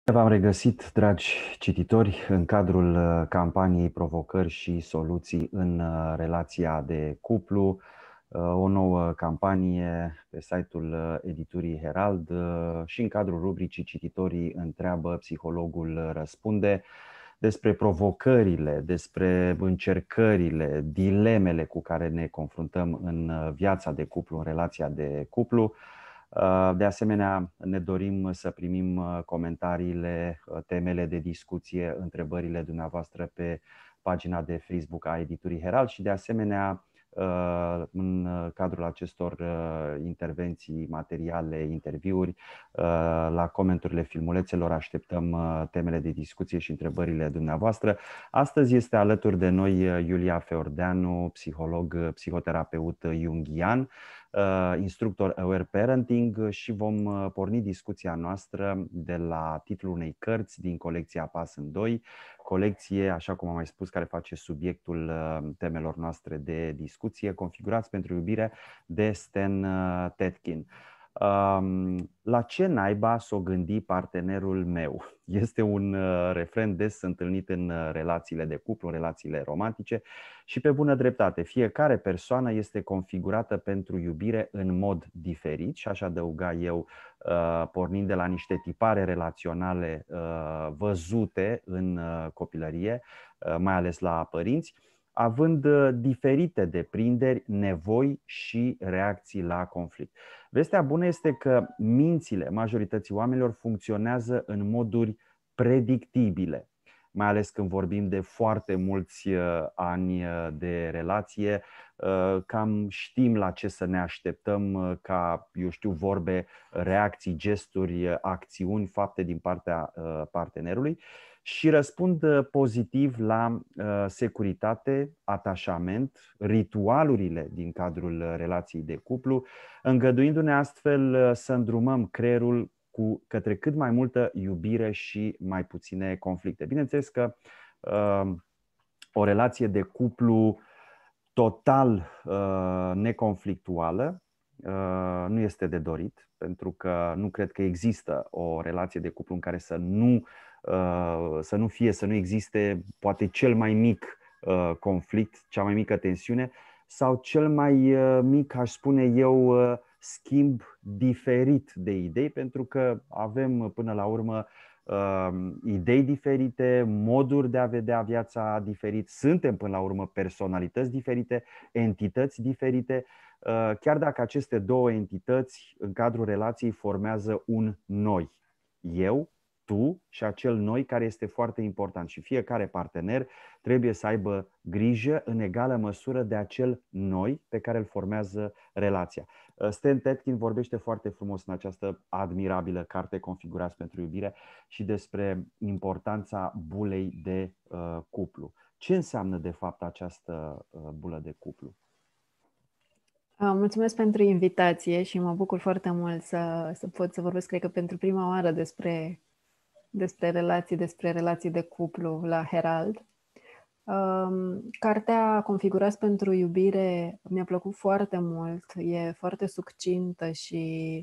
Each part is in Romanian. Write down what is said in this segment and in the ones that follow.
V-am regăsit, dragi cititori, în cadrul campaniei Provocări și soluții în relația de cuplu, o nouă campanie pe site-ul editurii Herald și în cadrul rubricii Cititorii întreabă, psihologul răspunde, despre provocările, despre încercările, dilemele cu care ne confruntăm în viața de cuplu, în relația de cuplu. De asemenea, ne dorim să primim comentariile, temele de discuție, întrebările dumneavoastră pe pagina de Facebook a Editurii Herald și, de asemenea, în cadrul acestor intervenții, materiale, interviuri, la comenturile filmulețelor așteptăm temele de discuție și întrebările dumneavoastră. Astăzi este alături de noi Iulia Feordeanu, psiholog, psihoterapeut junghian, instructor Aware Parenting, și vom porni discuția noastră de la titlul unei cărți din colecția Pas în Doi, colecție, așa cum am mai spus, care face subiectul temelor noastre de discuție, Configurați pentru iubire, de Stan Tetkin. La ce naiba s-o gândi partenerul meu? Este un refren des întâlnit în relațiile de cuplu, în relațiile romantice și pe bună dreptate. Fiecare persoană este configurată pentru iubire în mod diferit și aș adăuga eu, pornind de la niște tipare relaționale văzute în copilărie, mai ales la părinți, având diferite deprinderi, nevoi și reacții la conflict. Vestea bună este că mințile majorității oamenilor funcționează în moduri predictibile, mai ales când vorbim de foarte mulți ani de relație, cam știm la ce să ne așteptăm ca, eu știu, vorbe, reacții, gesturi, acțiuni, fapte din partea partenerului și răspund pozitiv la securitate, atașament, ritualurile din cadrul relației de cuplu, îngăduindu-ne astfel să îndrumăm creierul către cât mai multă iubire și mai puține conflicte. Bineînțeles că o relație de cuplu total neconflictuală nu este de dorit, pentru că nu cred că există o relație de cuplu în care să nu existe poate cel mai mic conflict, cea mai mică tensiune sau cel mai mic, aș spune eu, schimb diferit de idei, pentru că avem până la urmă idei diferite, moduri de a vedea viața diferit, suntem până la urmă personalități diferite, entități diferite, chiar dacă aceste două entități în cadrul relației formează un noi. Eu, tu și acel noi care este foarte important și fiecare partener trebuie să aibă grijă în egală măsură de acel noi pe care îl formează relația. Stan Tetkin vorbește foarte frumos în această admirabilă carte Configurați pentru iubire și despre importanța bulei de cuplu. Ce înseamnă de fapt această bulă de cuplu? Mulțumesc pentru invitație și mă bucur foarte mult să pot să vorbesc, cred că pentru prima oară, despre relații de cuplu la Herald. Cartea Configurați pentru iubire mi-a plăcut foarte mult, e foarte succintă și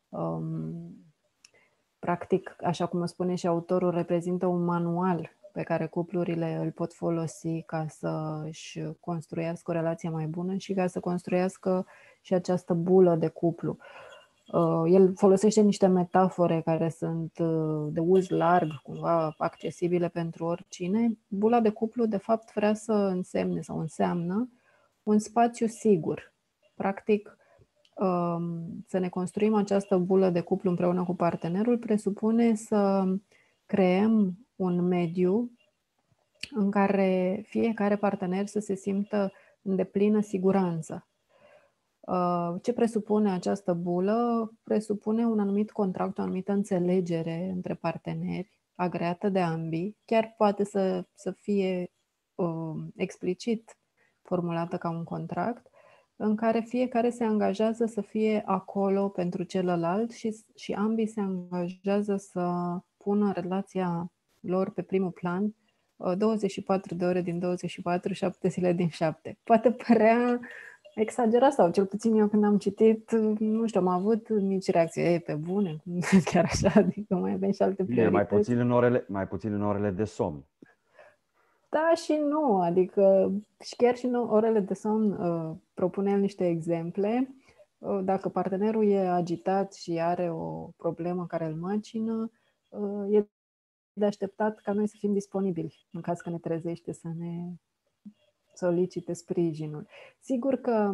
practic, așa cum o spune și autorul, reprezintă un manual pe care cuplurile îl pot folosi ca să-și construiască o relație mai bună și ca să construiască și această bulă de cuplu. El folosește niște metafore care sunt de uz larg, cumva accesibile pentru oricine. Bula de cuplu, de fapt, vrea să însemne sau înseamnă un spațiu sigur. Practic, să ne construim această bulă de cuplu împreună cu partenerul presupune să creăm un mediu în care fiecare partener să se simtă în deplină siguranță. Ce presupune această bulă? Presupune un anumit contract, o anumită înțelegere între parteneri, agreată de ambii, chiar poate să fie explicit formulată ca un contract, în care fiecare se angajează să fie acolo pentru celălalt și ambii se angajează să pună relația lor pe primul plan 24 de ore din 24, 7 zile din 7. Poate părea exagerat, sau cel puțin eu când am citit, nu știu, am avut nici reacție, ei, pe bune, chiar așa, adică mai avem și alte Bine, priorități. mai puțin în orele de somn. Da și nu, adică și chiar și în orele de somn propune el niște exemple. Dacă partenerul e agitat și are o problemă care îl macină, e de așteptat ca noi să fim disponibili în caz că ne trezește să ne solicite sprijinul. Sigur că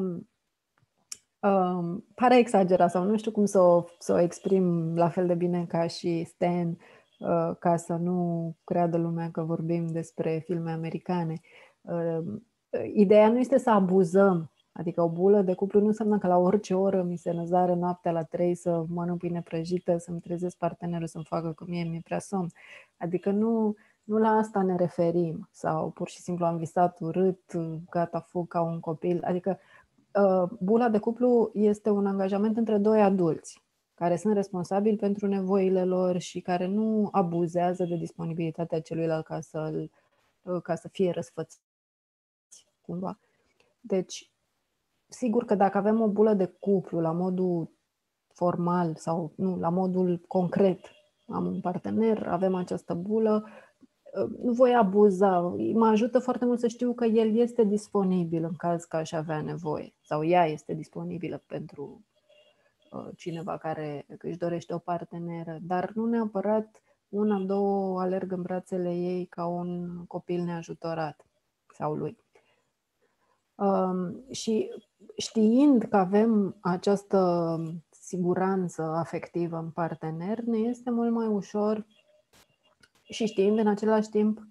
pare exagerat sau nu știu cum să o exprim la fel de bine ca și Stan, ca să nu creadă lumea că vorbim despre filme americane. Ideea nu este să abuzăm, adică o bulă de cuplu nu înseamnă că la orice oră mi se năzare noaptea la 3 să mănânc pâine prăjită, să-mi trezesc partenerul să-mi facă că mie mi-e prea somn. Adică nu la asta ne referim, sau pur și simplu am visat urât, gata, fug ca un copil. Adică bula de cuplu este un angajament între doi adulți care sunt responsabili pentru nevoile lor și care nu abuzează de disponibilitatea celuilalt ca să fie răsfățiți cumva. Deci, sigur că dacă avem o bulă de cuplu la modul formal sau nu, la modul concret, am un partener, avem această bulă, nu voi abuza. Mă ajută foarte mult să știu că el este disponibil în caz că aș avea nevoie sau ea este disponibilă pentru cineva care își dorește o parteneră, dar nu neapărat una, două alerg în brațele ei ca un copil neajutorat sau lui. Și știind că avem această siguranță afectivă în partener, ne este mult mai ușor și știind în același timp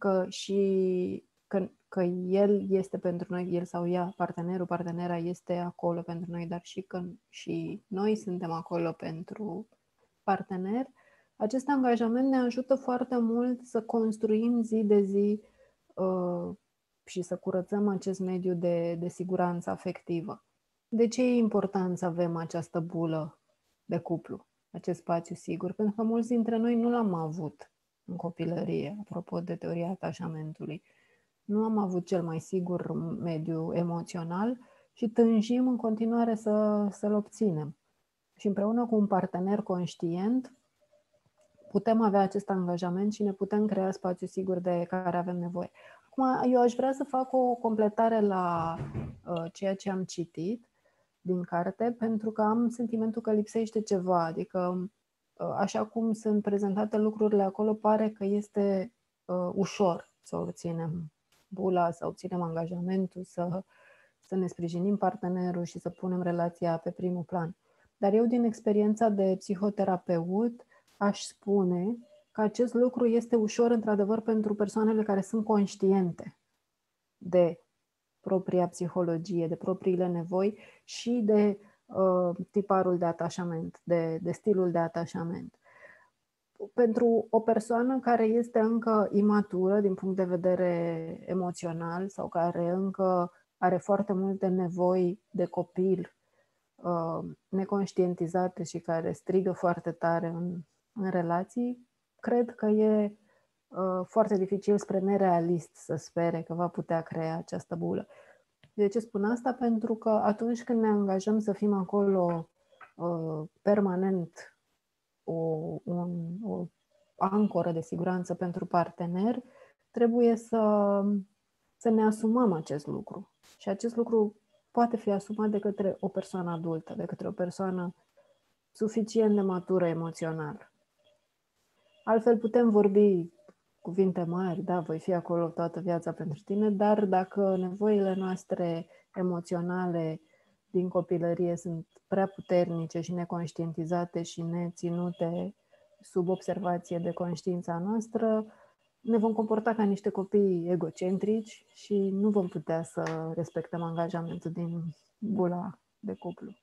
că el este pentru noi, el sau ea, partenerul, partenera este acolo pentru noi, dar și că și noi suntem acolo pentru partener, acest angajament ne ajută foarte mult să construim zi de zi și să curățăm acest mediu de siguranță afectivă. De ce e important să avem această bulă de cuplu, acest spațiu sigur? Pentru că mulți dintre noi nu l-am avut în copilărie, apropo de teoria atașamentului. Nu am avut cel mai sigur mediu emoțional și tânjim în continuare să-l obținem. Și împreună cu un partener conștient putem avea acest angajament și ne putem crea spațiu sigur de care avem nevoie. Acum, eu aș vrea să fac o completare la ceea ce am citit din carte, pentru că am sentimentul că lipsește ceva. Adică, așa cum sunt prezentate lucrurile acolo, pare că este ușor să obținem bula, să obținem angajamentul, să ne sprijinim partenerul și să punem relația pe primul plan. Dar eu, din experiența de psihoterapeut, aș spune că acest lucru este ușor, într-adevăr, pentru persoanele care sunt conștiente de propria psihologie, de propriile nevoi și de tiparul de atașament, de stilul de atașament. Pentru o persoană care este încă imatură din punct de vedere emoțional sau care încă are foarte multe nevoi de copil neconștientizate și care strigă foarte tare în relații, cred că e foarte dificil spre nerealist să spere că va putea crea această bulă. De ce spun asta? Pentru că atunci când ne angajăm să fim acolo permanent o ancoră de siguranță pentru partener, trebuie să ne asumăm acest lucru. Și acest lucru poate fi asumat de către o persoană adultă, de către o persoană suficient de matură emoțional. Altfel putem vorbi cuvinte mari, da, voi fi acolo toată viața pentru tine, dar dacă nevoile noastre emoționale din copilărie sunt prea puternice și neconștientizate și neținute sub observație de conștiința noastră, ne vom comporta ca niște copii egocentrici și nu vom putea să respectăm angajamentul din bula de cuplu.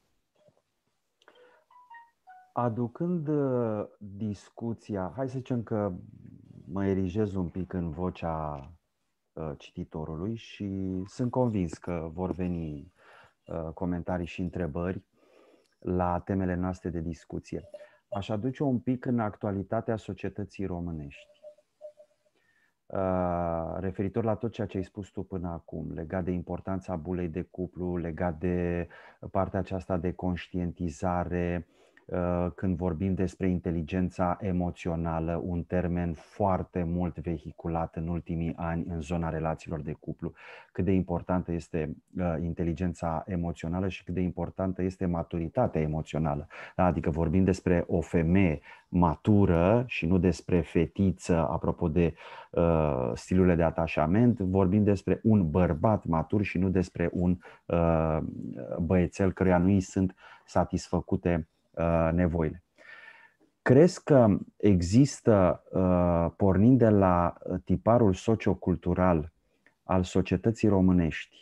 Aducând discuția, hai să zicem că mă erigez un pic în vocea cititorului și sunt convins că vor veni comentarii și întrebări la temele noastre de discuție. Aș aduce un pic în actualitatea societății românești. referitor la tot ceea ce ai spus tu până acum, legat de importanța bulei de cuplu, legat de partea aceasta de conștientizare, când vorbim despre inteligența emoțională, un termen foarte mult vehiculat în ultimii ani în zona relațiilor de cuplu, cât de importantă este inteligența emoțională și cât de importantă este maturitatea emoțională. Adică vorbim despre o femeie matură și nu despre fetiță, apropo de stilurile de atașament, vorbim despre un bărbat matur și nu despre un băiețel căruia nu îi sunt satisfăcute nevoile. Crezi că există, pornind de la tiparul sociocultural al societății românești,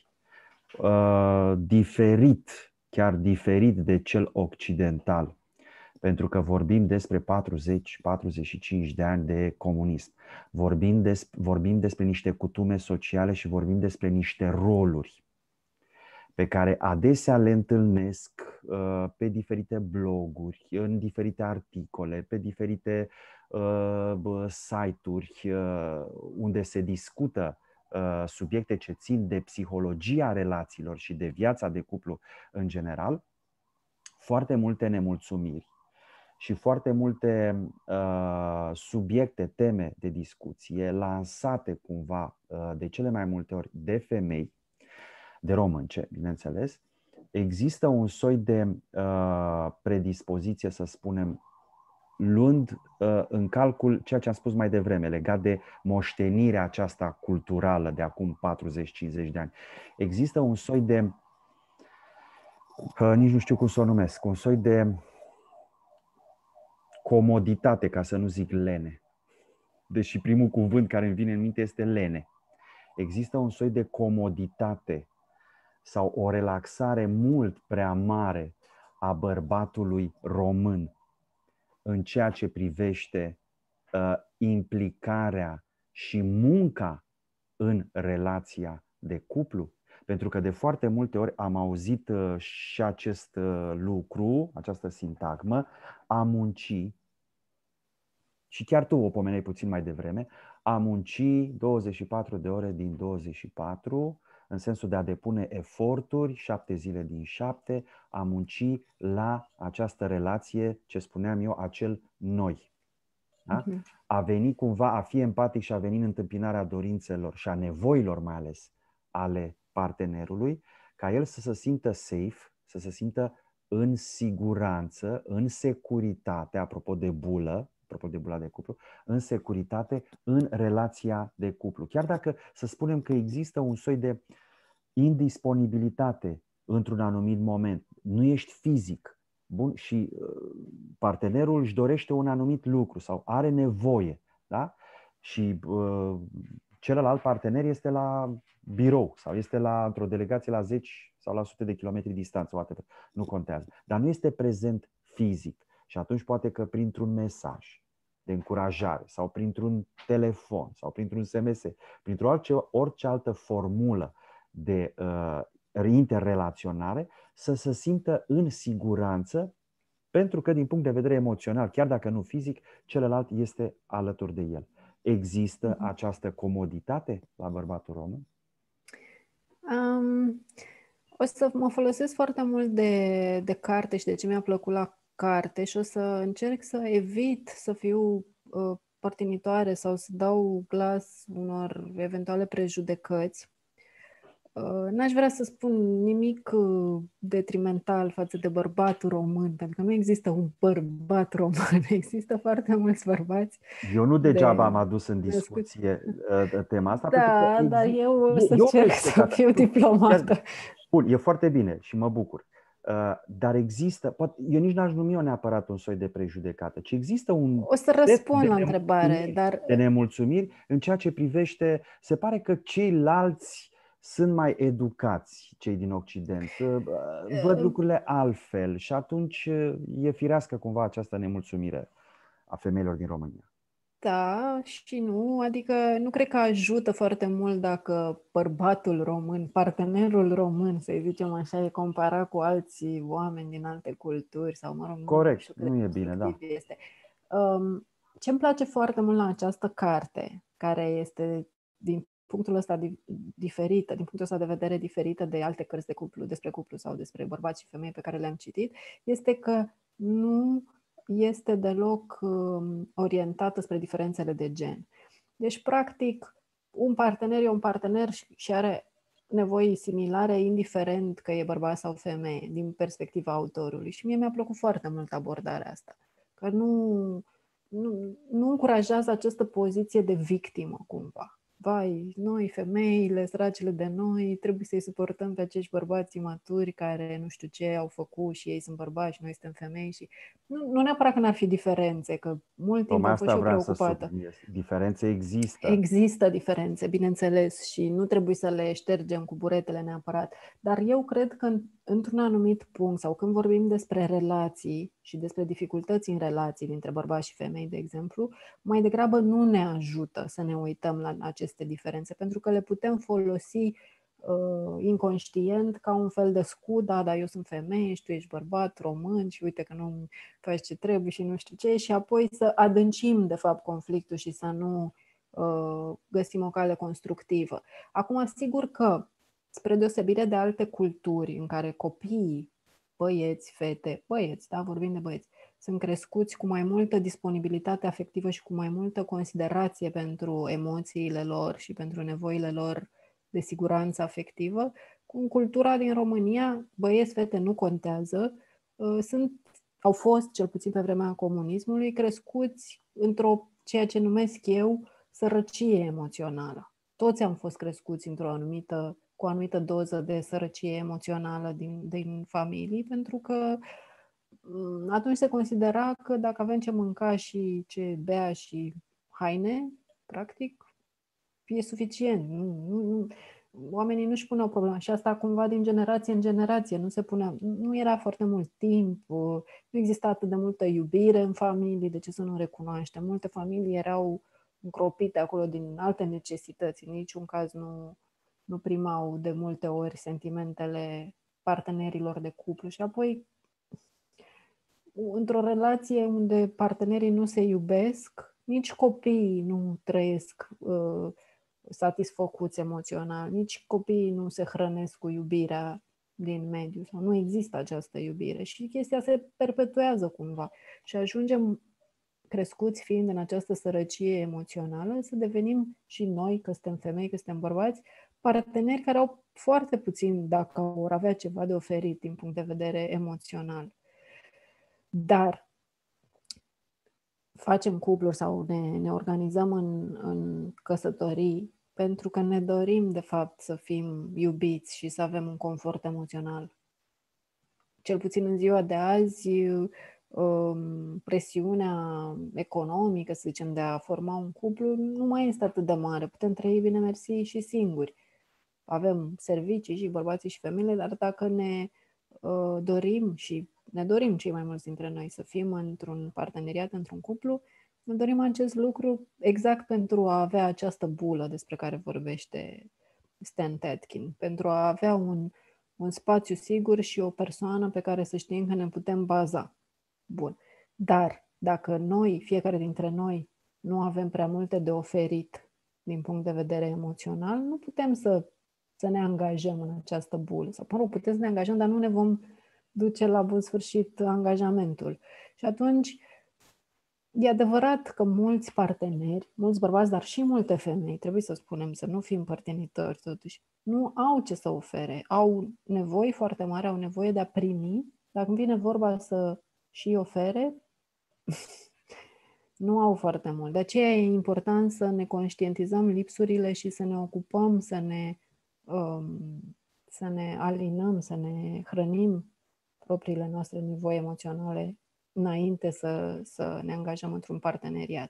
chiar diferit de cel occidental, pentru că vorbim despre 40-45 de ani de comunism, vorbim despre niște cutume sociale și vorbim despre niște roluri pe care adesea le întâlnesc pe diferite bloguri, în diferite articole, pe diferite site-uri unde se discută subiecte ce țin de psihologia relațiilor și de viața de cuplu în general, foarte multe nemulțumiri și foarte multe subiecte, teme de discuție lansate cumva de cele mai multe ori de femei, de românce, bineînțeles, există un soi de predispoziție, să spunem, luând în calcul ceea ce am spus mai devreme, legat de moștenirea aceasta culturală de acum 40-50 de ani. Există un soi de, nici nu știu cum să o numesc, un soi de comoditate, ca să nu zic lene. Deși primul cuvânt care îmi vine în minte este lene. Există un soi de comoditate sau o relaxare mult prea mare a bărbatului român în ceea ce privește implicarea și munca în relația de cuplu. Pentru că de foarte multe ori am auzit și acest lucru, această sintagmă, a munci, și chiar tu o pomeneai puțin mai devreme, a munci 24 de ore din 24, în sensul de a depune eforturi 7 zile din 7, a munci la această relație, ce spuneam eu, acel noi. Da? A veni cumva, a fi empatic și a veni în întâmpinarea dorințelor și a nevoilor mai ales ale partenerului, ca el să se simtă safe, să se simtă în siguranță, în securitate, apropo de bula de cuplu, în securitate în relația de cuplu. Chiar dacă să spunem că există un soi de indisponibilitate într-un anumit moment, nu ești fizic, bun, și partenerul își dorește un anumit lucru sau are nevoie, da? Și celălalt partener este la birou sau este într-o delegație la 10 sau la sute de kilometri distanță, whatever, nu contează, dar nu este prezent fizic. Și atunci poate că printr-un mesaj de încurajare sau printr-un telefon sau printr-un SMS, printr-o orice altă formulă de interrelaționare, să se simtă în siguranță, pentru că din punct de vedere emoțional, chiar dacă nu fizic, celălalt este alături de el. Există această comoditate la bărbatul român? O să mă folosesc foarte mult de carte și de ce mi-a plăcut la carte și o să încerc să evit să fiu părtinitoare sau să dau glas unor eventuale prejudecăți. N-aș vrea să spun nimic detrimental față de bărbatul român, pentru că nu există un bărbat român, există foarte mulți bărbați. Eu nu degeaba am adus în discuție tema asta. Da, dar eu o să încerc să fiu diplomată. Bun, e foarte bine și mă bucur. Dar există, eu nici n-aș numi-o neapărat un soi de prejudecată, ci există un o să răspund la întrebare, de nemulțumiri în ceea ce privește, se pare că ceilalți sunt mai educați, cei din Occident, văd lucrurile altfel și atunci e firească cumva această nemulțumire a femeilor din România. Da și nu, adică nu cred că ajută foarte mult dacă bărbatul român, partenerul român, să zicem așa, e comparat cu alții oameni din alte culturi sau, mă rog, corect, nu e bine, da. Este. Ce îmi place foarte mult la această carte care este din punctul ăsta diferită, din punctul ăsta de vedere diferită de alte cărți de cuplu, despre cuplu sau despre bărbați și femei pe care le-am citit, este că nu este deloc orientată spre diferențele de gen. Deci, practic, un partener e un partener și are nevoi similare, indiferent că e bărbat sau femeie, din perspectiva autorului. Și mie mi-a plăcut foarte mult abordarea asta. Că nu încurajează această poziție de victimă, cumva. Vai, noi, femeile, săracele de noi, trebuie să-i suportăm pe acești bărbați imaturi care nu știu ce au făcut și ei sunt bărbați și noi suntem femei. Și nu neapărat că n-ar fi diferențe, că mult timp Tocmai am fost asta și eu vreau să preocupată. subliniez. Diferențe există. Există diferențe, bineînțeles, și nu trebuie să le ștergem cu buretele neapărat. Dar eu cred că într-un anumit punct, sau când vorbim despre relații și despre dificultăți în relații dintre bărbați și femei, de exemplu, mai degrabă nu ne ajută să ne uităm la aceste diferențe, pentru că le putem folosi inconștient ca un fel de scut, dar eu sunt femeie și tu ești bărbat, român și uite că nu faci ce trebuie și nu știu ce, și apoi să adâncim de fapt conflictul și să nu găsim o cale constructivă. Acum, sigur că, spre deosebire de alte culturi în care copiii, băieți, fete, băieți, da, vorbim de băieți, sunt crescuți cu mai multă disponibilitate afectivă și cu mai multă considerație pentru emoțiile lor și pentru nevoile lor de siguranță afectivă, în cultura din România, băieți, fete nu contează, au fost, cel puțin pe vremea comunismului, crescuți într-o, ceea ce numesc eu, sărăcie emoțională. Toți am fost crescuți cu o anumită doză de sărăcie emoțională din familii, pentru că atunci se considera că dacă avem ce mânca și ce bea și haine, practic, e suficient. Oamenii nu-și puneau problema și asta cumva din generație în generație. Nu era foarte mult timp, nu exista atât de multă iubire în familii, de ce să nu recunoaștem? Multe familii erau încropite acolo din alte necesități. În niciun caz nu primau de multe ori sentimentele partenerilor de cuplu. Și apoi, într-o relație unde partenerii nu se iubesc, nici copiii nu trăiesc satisfăcuți emoțional, nici copiii nu se hrănesc cu iubirea din mediu sau nu există această iubire și chestia se perpetuează cumva și ajungem, crescuți fiind în această sărăcie emoțională, să devenim și noi, că suntem femei, că suntem bărbați, parteneri care au foarte puțin, dacă vor avea ceva de oferit din punct de vedere emoțional. Dar facem cupluri sau ne organizăm în căsătorii pentru că ne dorim, de fapt, să fim iubiți și să avem un confort emoțional. Cel puțin în ziua de azi, presiunea economică, să zicem, de a forma un cuplu nu mai este atât de mare. Putem trăi bine mersi și singuri. Avem servicii și bărbații și femeile, dar dacă ne dorim și ne dorim cei mai mulți dintre noi să fim într-un parteneriat, într-un cuplu, ne dorim acest lucru exact pentru a avea această bulă despre care vorbește Stan Tatkin, pentru a avea un spațiu sigur și o persoană pe care să știm că ne putem baza. Bun. Dar dacă noi, fiecare dintre noi, nu avem prea multe de oferit din punct de vedere emoțional, nu putem să ne angajăm în această bulă. Sau, putem să ne angajăm, dar nu ne vom duce la bun sfârșit angajamentul. Și atunci, e adevărat că mulți parteneri, mulți bărbați, dar și multe femei, trebuie să spunem, să nu fim părtinitori totuși, nu au ce să ofere. Au nevoi foarte mari, au nevoie de a primi, dar când vine vorba să și ofere, nu au foarte mult. De aceea e important să ne conștientizăm lipsurile și să ne ocupăm, să ne alinăm, să ne hrănim propriile noastre nevoi emoționale înainte să ne angajăm într-un parteneriat.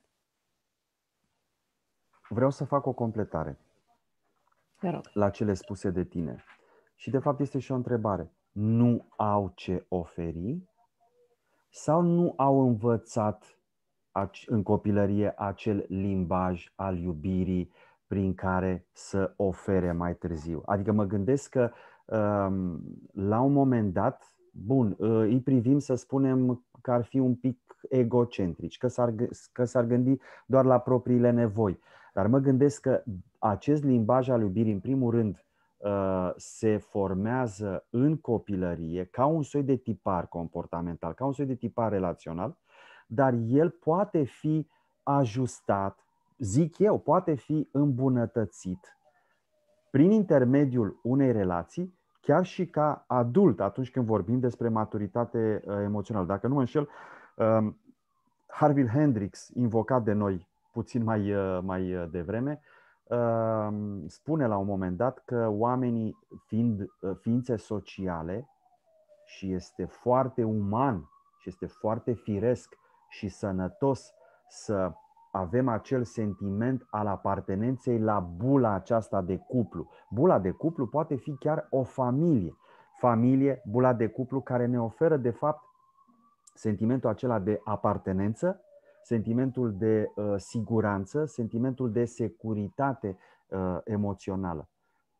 Vreau să fac o completare la cele spuse de tine. Și de fapt este și o întrebare. Nu au ce oferi sau nu au învățat în copilărie acel limbaj al iubirii prin care să ofere mai târziu? Adică mă gândesc că la un moment dat, bun, îi privim, să spunem, că ar fi un pic egocentrici, că s-ar gândi doar la propriile nevoi. Dar mă gândesc că acest limbaj al iubirii, în primul rând, se formează în copilărie ca un soi de tipar comportamental, ca un soi de tipar relațional, dar el poate fi ajustat, zic eu, poate fi îmbunătățit prin intermediul unei relații, chiar și ca adult, atunci când vorbim despre maturitate emoțională. Dacă nu mă înșel, Harville Hendrix, invocat de noi puțin mai devreme, spune la un moment dat că oamenii, fiind ființe sociale, și este foarte uman și este foarte firesc și sănătos să avem acel sentiment al apartenenței la bula aceasta de cuplu. Bula de cuplu poate fi chiar o familie. Familie, bula de cuplu, care ne oferă de fapt sentimentul acela de apartenență, sentimentul de siguranță, sentimentul de securitate emoțională.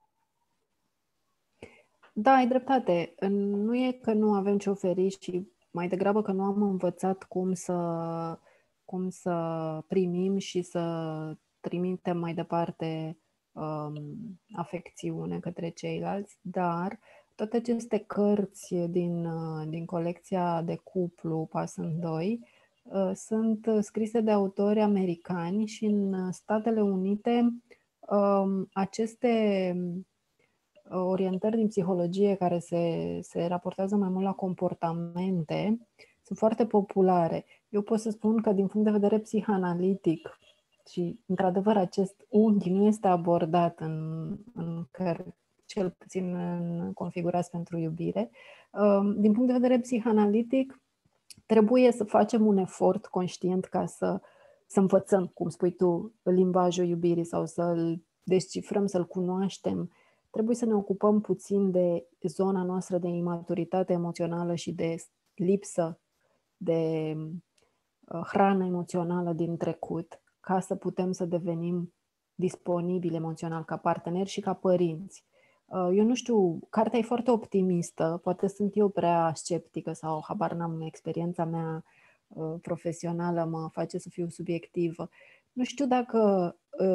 Da, ai dreptate. Nu e că nu avem ce oferi, și mai degrabă că nu am învățat cum să primim și să trimitem mai departe afecțiune către ceilalți, dar toate aceste cărți din colecția de cuplu Pasând Doi sunt scrise de autori americani și în Statele Unite aceste orientări din psihologie care se raportează mai mult la comportamente sunt foarte populare. Eu pot să spun că din punct de vedere psihanalitic, și într-adevăr acest unghi nu este abordat în cărți, cel puțin în Configurați pentru iubire, din punct de vedere psihanalitic trebuie să facem un efort conștient ca să învățăm, cum spui tu, limbajul iubirii sau să-l descifrăm, să-l cunoaștem. Trebuie să ne ocupăm puțin de zona noastră de imaturitate emoțională și de lipsă de hrană emoțională din trecut, ca să putem să devenim disponibili emoțional ca parteneri și ca părinți. Eu nu știu, cartea e foarte optimistă, poate sunt eu prea sceptică sau habar n-am, experiența mea profesională mă face să fiu subiectivă. Nu știu dacă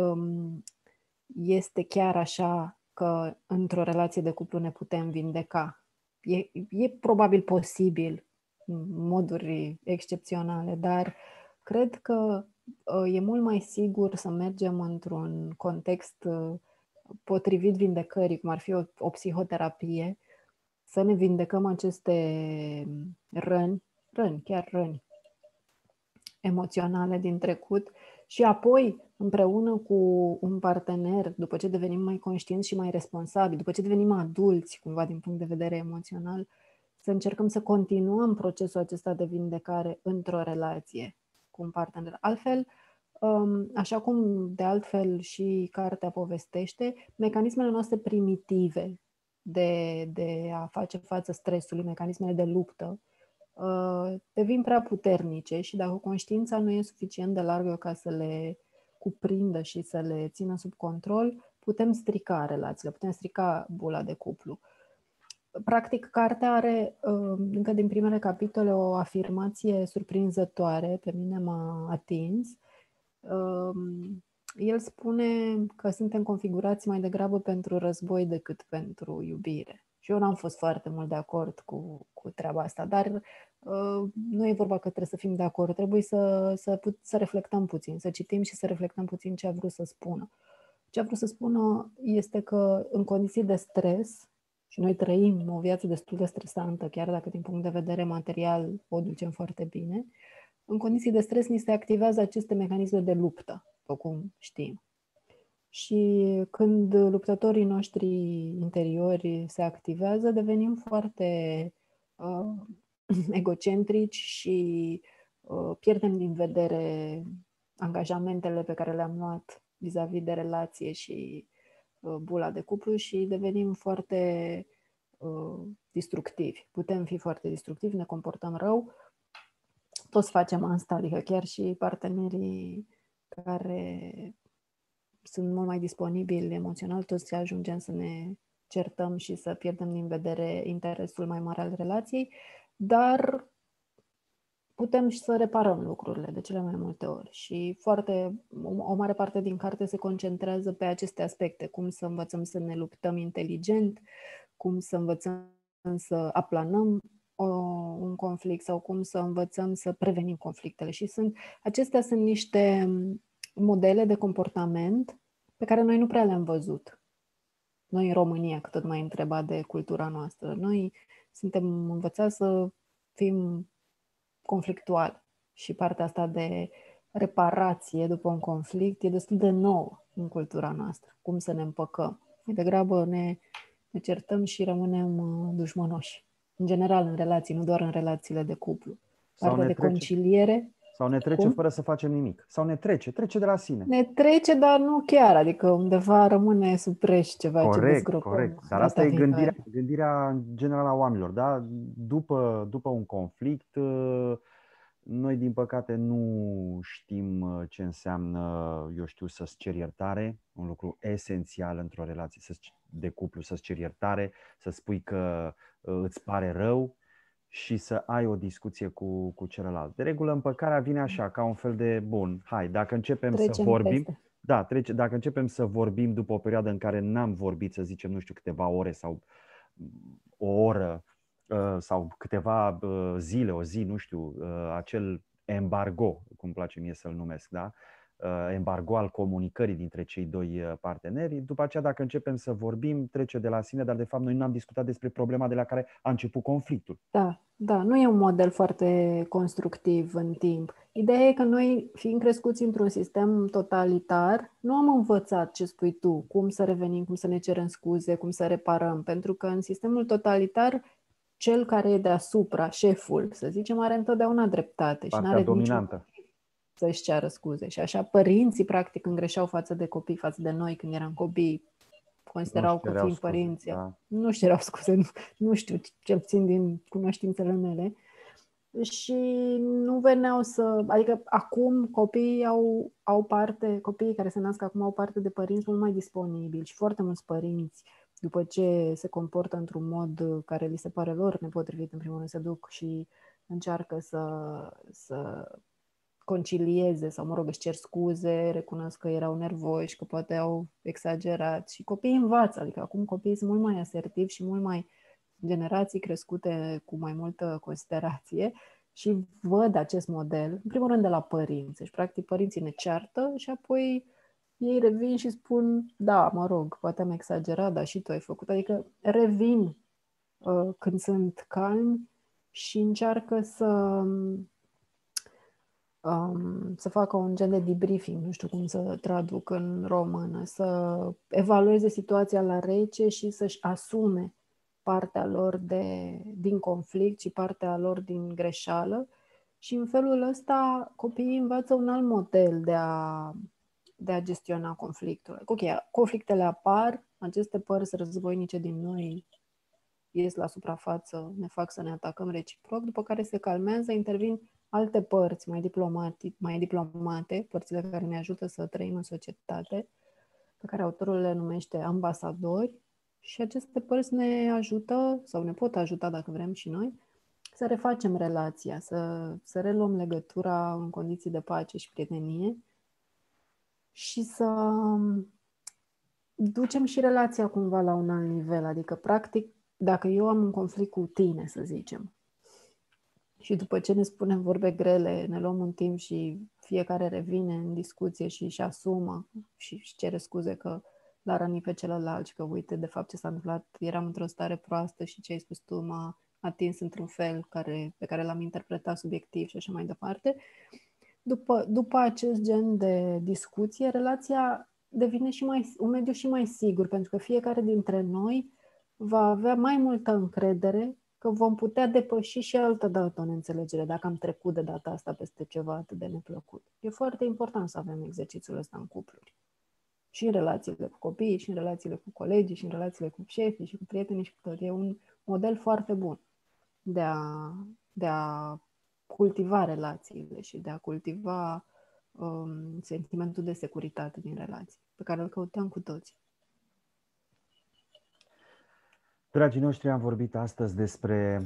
este chiar așa că într-o relație de cuplu ne putem vindeca. E probabil posibil în moduri excepționale, dar cred că e mult mai sigur să mergem într-un context potrivit vindecării, cum ar fi o psihoterapie, să ne vindecăm aceste răni emoționale din trecut și apoi, împreună cu un partener, după ce devenim mai conștienți și mai responsabili, după ce devenim adulți, cumva din punct de vedere emoțional, să încercăm să continuăm procesul acesta de vindecare într-o relație cu un partener. Altfel, așa cum de altfel și cartea povestește, mecanismele noastre primitive de a face față stresului, mecanismele de luptă, devin prea puternice și dacă conștiința nu e suficient de largă ca să le cuprindă și să le țină sub control, putem strica relațiile, putem strica bula de cuplu. Practic, cartea are, încă din primele capitole, o afirmație surprinzătoare, pe mine m-a atins. El spune că suntem configurați mai degrabă pentru război decât pentru iubire. Și eu n-am fost foarte mult de acord cu treaba asta, dar nu e vorba că trebuie să fim de acord, trebuie să reflectăm puțin, să citim și să reflectăm puțin ce a vrut să spună. Ce a vrut să spună este că în condiții de stres, și noi trăim o viață destul de stresantă, chiar dacă din punct de vedere material o ducem foarte bine, în condiții de stres ni se activează aceste mecanisme de luptă, după cum știm. Și când luptătorii noștri interiori se activează, devenim foarte egocentrici și pierdem din vedere angajamentele pe care le-am luat vis-a-vis de relație și bula de cuplu și devenim foarte destructivi. Putem fi foarte destructivi, ne comportăm rău. Toți facem asta, adică chiar și partenerii care sunt mult mai disponibili emoțional, toți ajungem să ne certăm și să pierdem din vedere interesul mai mare al relației, dar putem și să reparăm lucrurile de cele mai multe ori. Și o mare parte din carte se concentrează pe aceste aspecte, cum să învățăm să ne luptăm inteligent, cum să învățăm să aplanăm un conflict sau cum să învățăm să prevenim conflictele. Și acestea sunt niște modele de comportament pe care noi nu prea le-am văzut. Noi în România, că tot mai întrebat de cultura noastră, noi suntem învățați să fim conflictuali și partea asta de reparație după un conflict e destul de nouă în cultura noastră. Cum să ne împăcăm. Mai degrabă ne certăm și rămânem dușmănoși. În general în relații, nu doar în relațiile de cuplu. Partea de conciliere. Sau ne trece fără să facem nimic. Sau ne trece de la sine. Ne trece, dar nu chiar. Adică undeva rămâne sub preș ceva ce dezgropăm. Corect. Dar asta e gândirea generală a oamenilor. Da? După un conflict, noi din păcate nu știm ce înseamnă, să-ți ceri iertare. Un lucru esențial într-o relație de cuplu, să-ți ceri iertare, să spui că îți pare rău și să ai o discuție cu celălalt. De regulă, împăcarea vine așa, ca un fel de bun. Hai, dacă începem să vorbim, dacă începem să vorbim după o perioadă în care n-am vorbit, să zicem, nu știu, câteva ore sau o oră sau câteva zile, o zi, nu știu, acel embargo, cum place mie să-l numesc, da? Embargo al comunicării dintre cei doi parteneri. După aceea, dacă începem să vorbim, trece de la sine, dar de fapt noi n-am discutat despre problema de la care a început conflictul. Da, nu e un model foarte constructiv în timp. Ideea e că noi, fiind crescuți într-un sistem totalitar, nu am învățat ce spui tu, cum să revenim, cum să ne cerem scuze, cum să reparăm, pentru că în sistemul totalitar cel care e deasupra, șeful, să zicem, are întotdeauna dreptate și n-are dominantă să-și ceară scuze. Și așa părinții practic îngreșeau față de copii, față de noi când eram copii, considerau că fiind părinți, nu-și cereau scuze, nu știu, cel puțin din cunoștințele mele. Și nu veneau adică acum copiii copiii care se nasc acum au parte de părinți mult mai disponibili și foarte mulți părinți, după ce se comportă într-un mod care li se pare lor nepotrivit, în primul rând se duc și încearcă să concilieze sau, mă rog, își cer scuze, recunosc că erau nervoși, că poate au exagerat și copiii învață, adică acum copiii sunt mult mai asertivi și mult mai generații crescute cu mai multă considerație și văd acest model, în primul rând de la părinți. Deci, practic, părinții ne ceartă și apoi ei revin și spun, da, mă rog, poate am exagerat, dar și tu ai făcut. Adică revin când sunt calmi și încearcă să facă un gen de debriefing, nu știu cum să traduc în română, să evalueze situația la rece și să-și asume partea lor din conflict și partea lor din greșeală și în felul ăsta copiii învață un alt model de a gestiona conflictul. Ok, conflictele apar, aceste părți războinice din noi ies la suprafață, ne fac să ne atacăm reciproc, după care se calmează, intervin alte părți mai diplomate, părțile care ne ajută să trăim în societate, pe care autorul le numește ambasadori, și aceste părți ne ajută, sau ne pot ajuta dacă vrem și noi, să refacem relația, să reluăm legătura în condiții de pace și prietenie și să ducem și relația cumva la un alt nivel. Adică, practic, dacă eu am un conflict cu tine, să zicem, și după ce ne spunem vorbe grele, ne luăm un timp și fiecare revine în discuție și își asumă și își cere scuze că l-a rănit pe celălalt și că, uite, de fapt ce s-a întâmplat, eram într-o stare proastă și ce ai spus tu m-a atins într-un fel pe care l-am interpretat subiectiv și așa mai departe. După acest gen de discuție, relația devine un mediu și mai sigur, pentru că fiecare dintre noi va avea mai multă încredere că vom putea depăși și altă dată o neînțelegere dacă am trecut de data asta peste ceva atât de neplăcut. E foarte important să avem exercițiul ăsta în cupluri. Și în relațiile cu copiii, și în relațiile cu colegii, și în relațiile cu șefii, și cu prietenii, și cu tot. E un model foarte bun de a cultiva relațiile și de a cultiva sentimentul de securitate din relații, pe care îl căutăm cu toții. Dragii noștri, am vorbit astăzi despre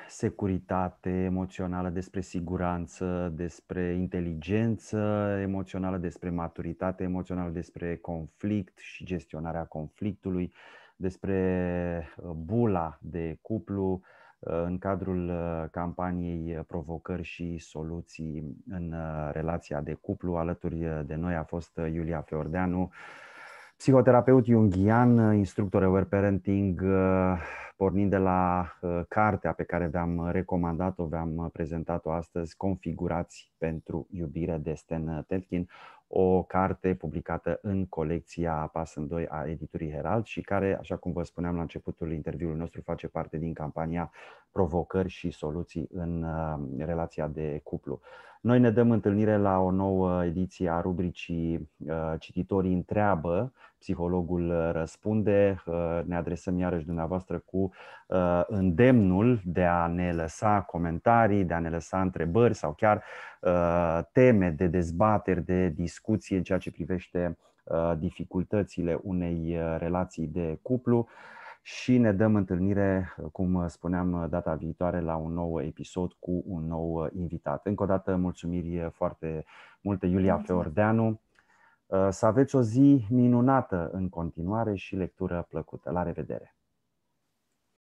securitate emoțională, despre siguranță, despre inteligență emoțională, despre maturitate emoțională, despre conflict și gestionarea conflictului, despre bula de cuplu în cadrul campaniei Provocări și soluții în relația de cuplu. Alături de noi a fost Iulia Feordeanu, psihoterapeut junghian, instructor aware parenting, pornind de la cartea pe care v-am recomandat-o, v-am prezentat-o astăzi, Configurați pentru iubire, de Stan Tetkin, o carte publicată în colecția Pas în Doi a editurii Herald și care, așa cum vă spuneam la începutul interviului nostru, face parte din campania Provocări și soluții în relația de cuplu. Noi ne dăm întâlnire la o nouă ediție a rubricii Cititorii întreabă, Psihologul răspunde. Ne adresăm iarăși dumneavoastră cu îndemnul de a ne lăsa comentarii, de a ne lăsa întrebări sau chiar teme de dezbateri, de discuție în ceea ce privește dificultățile unei relații de cuplu. Și ne dăm întâlnire, cum spuneam, data viitoare la un nou episod cu un nou invitat. Încă o dată mulțumiri foarte multe, Iulia Feordeanu. Să aveți o zi minunată în continuare și lectură plăcută. La revedere!